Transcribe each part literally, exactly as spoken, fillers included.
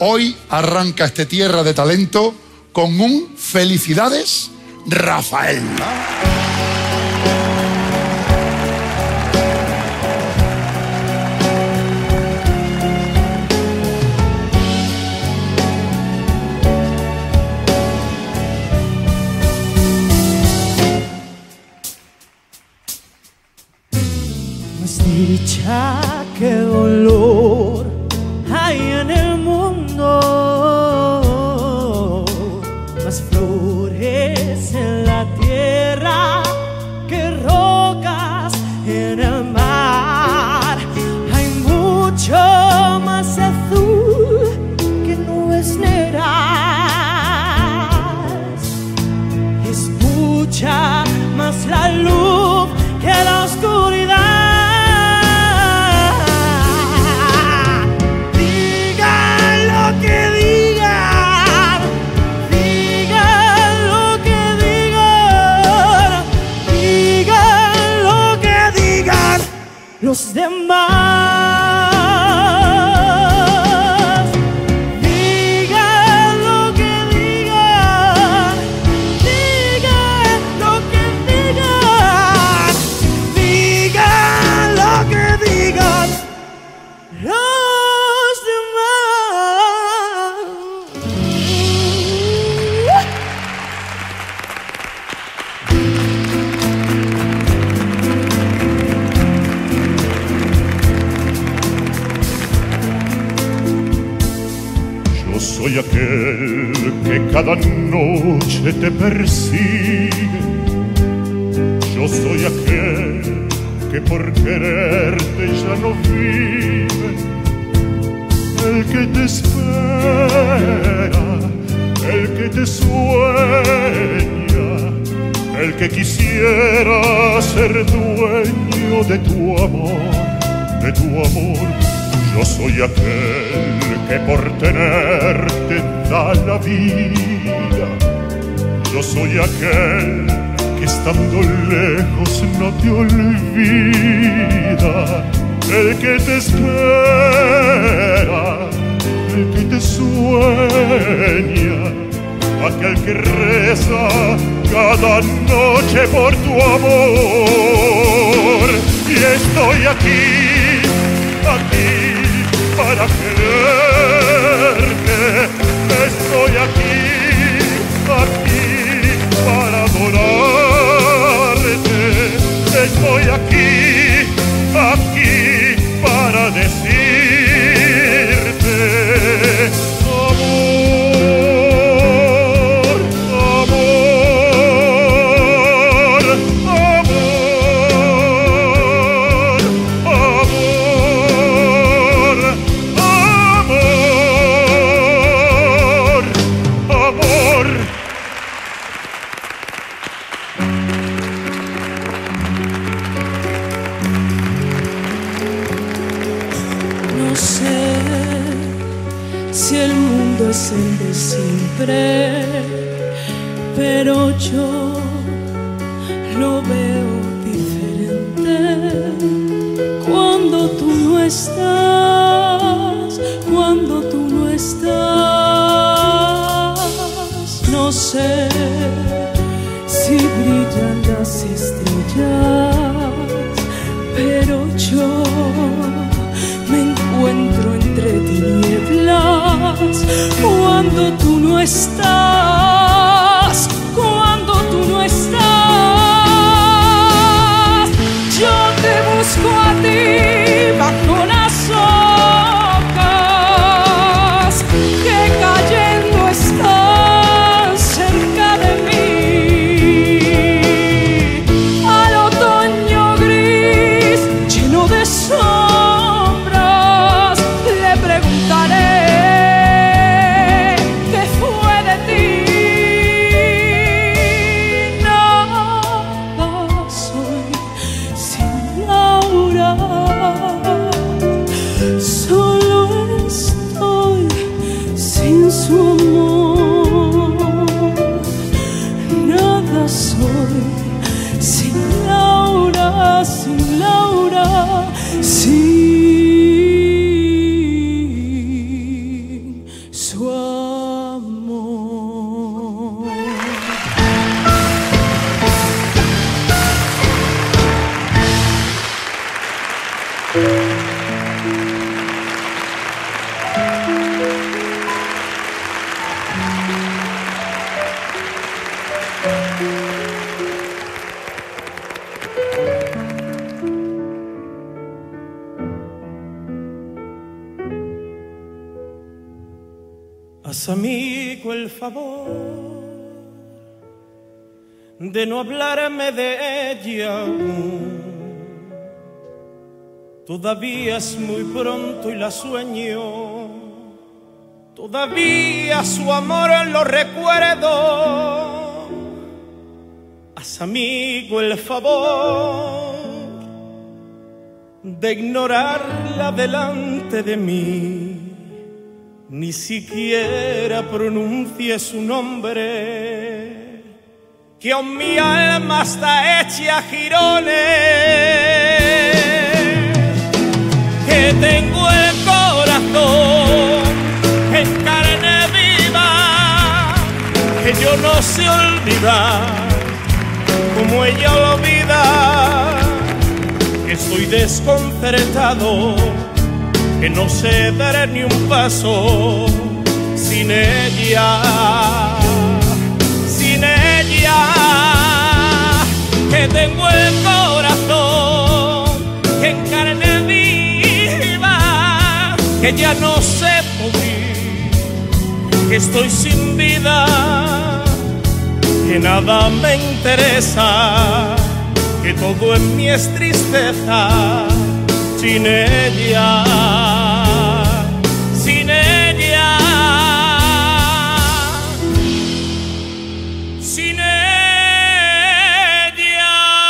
Hoy arranca este Tierra de Talento con un felicidades, Rafael. Más dicha que dolor hay en el mundo, más flores en la tierra que rocas en el mar. Hay mucho más azul que nubes negras, es mucha más la luz que la oscuridad. Los demás digan lo que digan, digan lo que digan, digan lo que digan los demás. Soy aquel que cada noche te persigue. Yo soy aquel que por quererte ya no vive. El que te espera, el que te sueña, el que quisiera ser dueño de tu amor, de tu amor. Yo soy aquel que por tenerte da la vida. Yo soy aquel que estando lejos no te olvida. El que te espera, el que te sueña, aquel que reza cada noche por tu amor. Y estoy aquí, aquí para quererte, estoy aquí, aquí para adorarte, estoy aquí, aquí para decirte amor, amor, amor, amor. No sé si el mundo es el de siempre, pero yo lo veo diferente. Cuando tú no estás, cuando tú no estás, no sé si brillan las estrellas, pero yo me encuentro entre tinieblas. Cuando tú no estás, cuando tú no estás, yo te busco a ti bajo las hojas que cayendo están cerca de mí. Al otoño gris lleno de sombras le preguntaré qué fue de ti. Haz, amigo, el favor de no hablarme de ella aún. Todavía es muy pronto y la sueño. Todavía su amor lo recuerdo. Haz, amigo, el favor de ignorarla delante de mí. Ni siquiera pronuncie su nombre, que aún mi alma está hecha a jirones, que tengo el corazón en carne viva, que yo no sé olvidar como ella olvida, que estoy desconcertado, que no sé dar ni un paso sin ella, sin ella, que tengo el corazón en carne viva, que ya no sé morir, que estoy sin vida, que nada me interesa, que todo en mí es tristeza. Sin ella, sin ella, sin ella.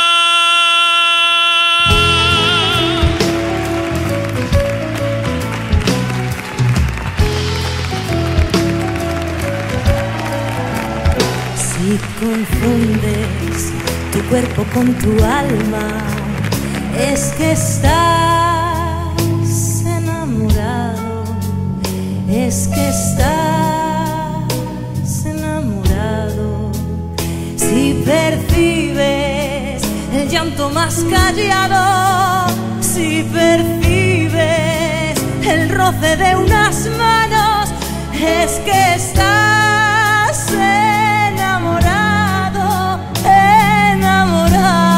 Si confundes tu cuerpo con tu alma, es que estás enamorado, es que estás enamorado. Si percibes el llanto más callado, si percibes el roce de unas manos, es que estás enamorado, enamorado.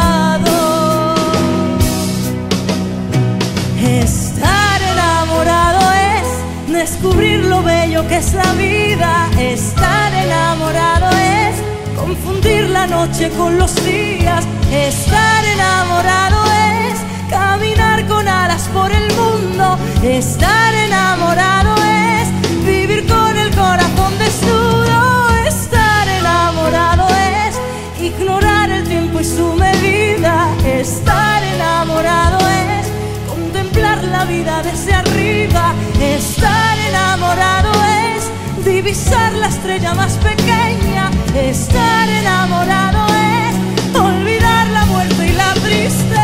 Estar enamorado es descubrir lo bello que es la vida. Estar enamorado es confundir la noche con los días. Estar enamorado es caminar con alas por el mundo. Estar enamorado es vivir con el corazón desnudo. Estar enamorado es ignorar el tiempo y su medida. Estar enamorado es contemplar la vida desde arriba. Estar enamorado es divisar la estrella más pequeña. Estar enamorado es olvidar la muerte y la tristeza.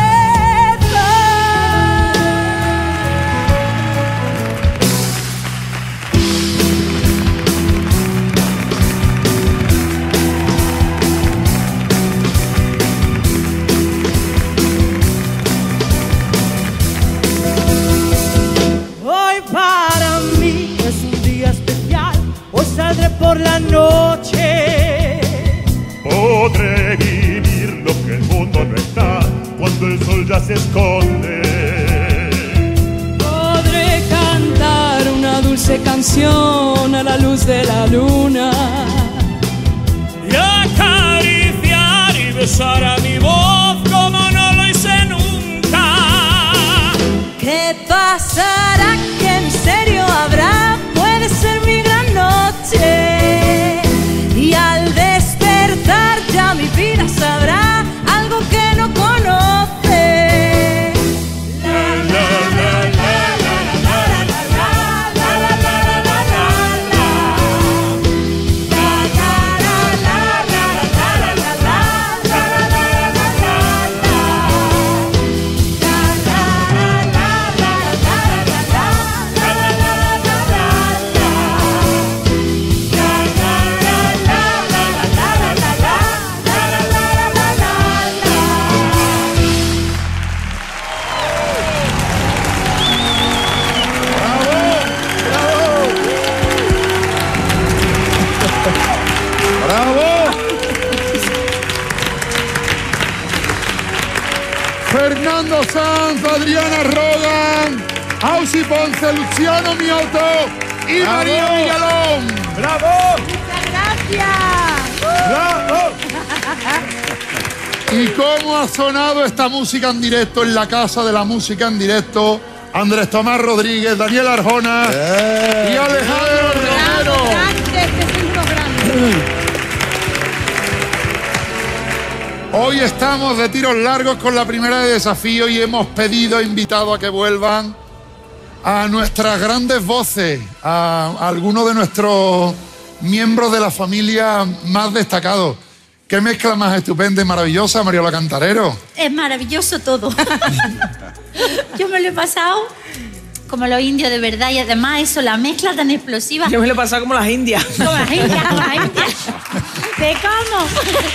Para mí es un día especial, hoy saldré por la noche. Podré vivir lo que el mundo no está cuando el sol ya se esconde. Podré cantar una dulce canción a la luz de la luna Y acariciar y besar a mi voz como no lo hice nunca. ¿Qué pasará? ¿Qué misterio habrá? Puede ser mi gran noche. Y al despertar ya mi vida sabrá algo que no conoce. La, la, la, la, la, la, la, la, la, la, la, la, la, la, la. La, la, la, la, la, la, la, la, la, la, la, la, la, la. Fernando Sanz, Adriana Rogan, Ausi Ponce, Luciano Mioto y ¡Bravo! María Villalón. ¡Bravo! ¡Gracias! ¡Bravo! ¿Y cómo ha sonado esta música en directo en la Casa de la Música en Directo? Andrés Tomás Rodríguez, Daniel Arjona ¡Eh! y Alejandro Romero. Grandes, que sois unos grandes. Hoy estamos de tiros largos con la primera de desafío y hemos pedido, invitado a que vuelvan a nuestras grandes voces, a, a algunos de nuestros miembros de la familia más destacados. ¿Qué mezcla más estupenda y maravillosa, Mariola Cantarero? Es maravilloso todo. Yo me lo he pasado como los indios de verdad y además eso, la mezcla tan explosiva. Yo me lo he pasado como las indias. Como las indias, como las indias. ¿De cómo?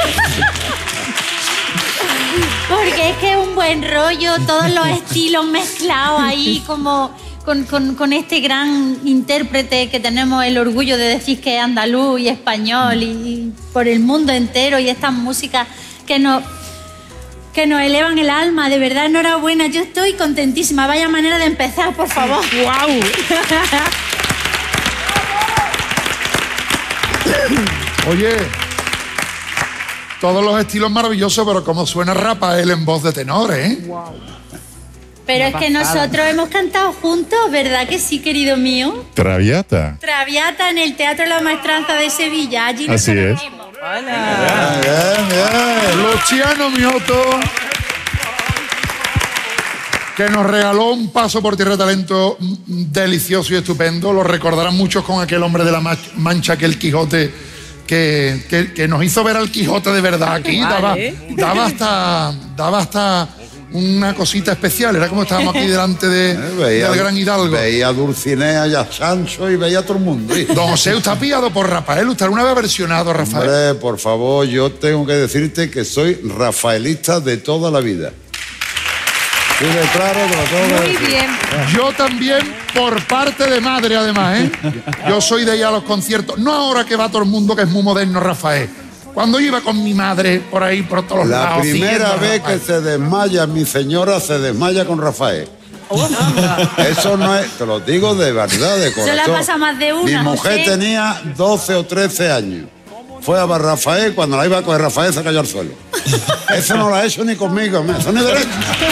Porque es que es un buen rollo, todos los estilos mezclados ahí como con, con, con este gran intérprete que tenemos el orgullo de decir que es andaluz y español y, y por el mundo entero y estas músicas que nos, que nos elevan el alma. De verdad, enhorabuena, yo estoy contentísima. Vaya manera de empezar, por favor. ¡Guau! Oye, todos los estilos maravillosos, pero cómo suena Rafael en voz de tenor, ¿eh? Pero es que nosotros hemos cantado juntos, ¿verdad que sí, querido mío? Traviata. Traviata en el Teatro La Maestranza de Sevilla. Allí nos Así es. conocimos. ¡Hola! Bien, bien. Luciano Mioto, que nos regaló un paso por Tierra de Talento delicioso y estupendo. Lo recordarán muchos con aquel hombre de la Mancha, aquel Quijote, que, que, que nos hizo ver al Quijote de verdad aquí. Daba, Vale. daba, hasta, daba hasta una cosita especial. Era como estábamos aquí delante de, Eh, veía, del gran Hidalgo. Veía a Dulcinea y a Sancho y veía a todo el mundo. ¿eh? Don José, usted ha pillado por Rafael. ¿Usted alguna vez ha versionado a Rafael? Hombre, por favor, yo tengo que decirte que soy rafaelista de toda la vida. Sí, de claro, te lo tengo que Muy decir. bien. Yo también, por parte de madre, además, ¿eh? Yo soy de ir a los conciertos. No ahora que va todo el mundo, que es muy moderno, Rafael. Cuando iba con mi madre por ahí, por todos La lados. primera siguiendo a vez Rafael. que se desmaya mi señora, se desmaya con Rafael. Eso no es, te lo digo de verdad, de corazón. le ha pasado más de una, Mi mujer José. tenía doce o trece años. Fue a ver Rafael, cuando la iba a coger Rafael se cayó al suelo. Eso no lo ha hecho ni conmigo, me- eso ni derecho.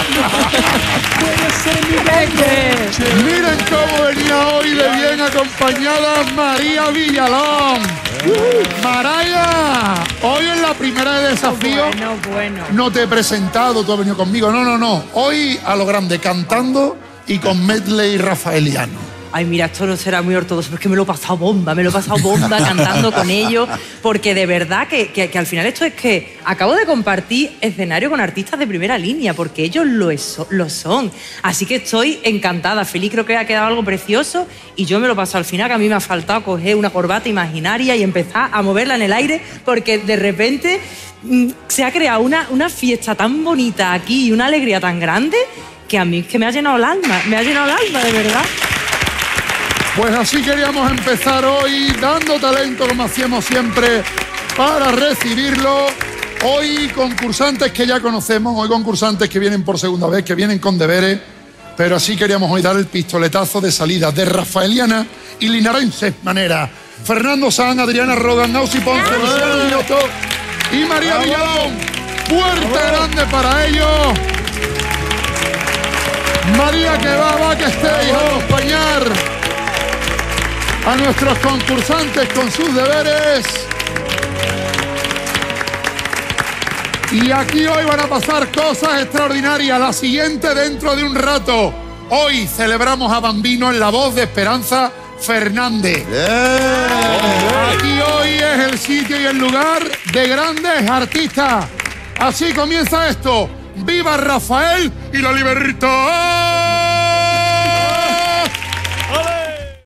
Miren cómo venía hoy de bien acompañada María Villalón. Maraya, hoy en la primera de desafío. Bueno, bueno. No te he presentado, tú has venido conmigo. No, no, no. Hoy a lo grande, cantando y con medley rafaeliano. Ay, mira, esto no será muy ortodoxo, pero es que me lo he pasado bomba, me lo he pasado bomba cantando con ellos, porque de verdad que, que, que al final esto es que acabo de compartir escenario con artistas de primera línea, porque ellos lo, es- lo son. Así que estoy encantada, feliz, creo que ha quedado algo precioso y yo me lo paso al final, que a mí me ha faltado coger una corbata imaginaria y empezar a moverla en el aire, porque de repente mm, se ha creado una, una fiesta tan bonita aquí y una alegría tan grande que a mí es que me ha llenado el alma, me ha llenado el alma, de verdad. Pues así queríamos empezar hoy, dando talento como hacíamos siempre para recibirlo. Hoy concursantes que ya conocemos, hoy concursantes que vienen por segunda vez, que vienen con deberes, pero así queríamos hoy dar el pistoletazo de salida de rafaeliana y linarense manera. Fernando Sanz, Adriana Rodan, Nausi Ponce, Luciano Mioto y María Villalón. Fuerte grande para ellos. María que va, va que estéis a acompañar a nuestros concursantes con sus deberes. Y aquí hoy van a pasar cosas extraordinarias. La siguiente dentro de un rato. Hoy celebramos a Bambino en la voz de Esperanza Fernández. Aquí hoy es el sitio y el lugar de grandes artistas. Así comienza esto. ¡Viva Rafael y la libertad!